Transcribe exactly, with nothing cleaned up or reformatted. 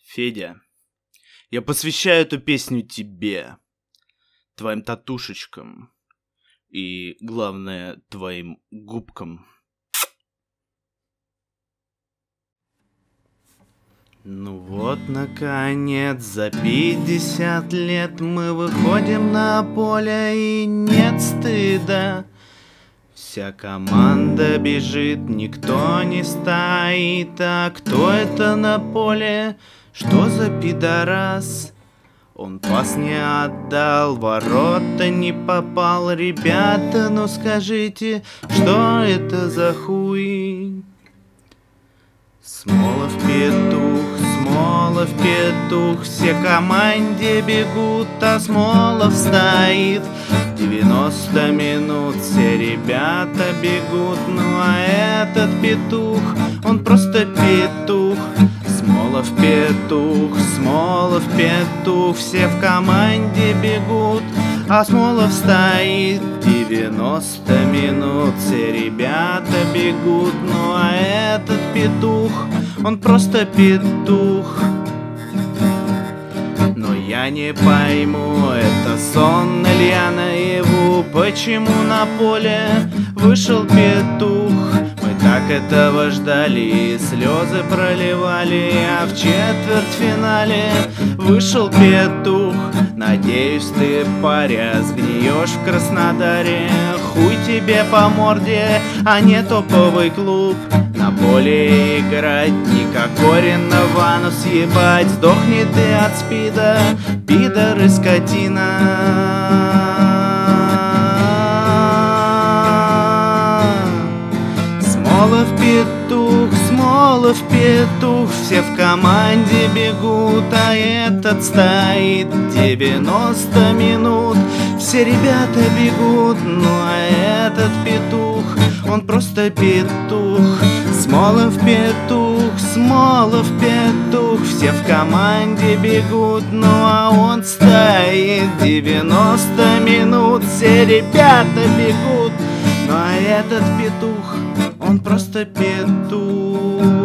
Федя, я посвящаю эту песню тебе, твоим татушечкам и, главное, твоим губкам. Ну вот, наконец, за пятьдесят лет мы выходим на поле, и нет стыда. Вся команда бежит, никто не стоит. А кто это на поле? Что за пидорас? Он пас не отдал, ворота не попал. Ребята, ну скажите, что это за хуй? Смолов петух, Смолов петух, все команде бегут, а Смолов стоит. девяносто минут все ребята бегут, ну а этот петух, он просто петух. Смолов петух, Смолов петух, все в команде бегут, а Смолов стоит. девяносто минут все ребята бегут, ну а этот петух, он просто петух. Но я не пойму, это сон или я наяву, почему на поле вышел петух? Мы так этого ждали и слезы проливали, а в четвертьфинале вышел петух. Надеюсь, ты, паря, сгниешь в Краснодаре. Хуй тебе по морде, а не топовый клуб. На поле играть не как Корин на ванну съебать. Сдохни ты от спида, пидор и скотина. Смолов петух, Смолов петух, все в команде бегут, а этот стоит. девяносто минут все ребята бегут, ну а этот петух, он просто петух. Смолов петух, Смолов петух, все в команде бегут, ну а он стоит. девяносто минут все ребята бегут, ну а этот петух, он просто петух.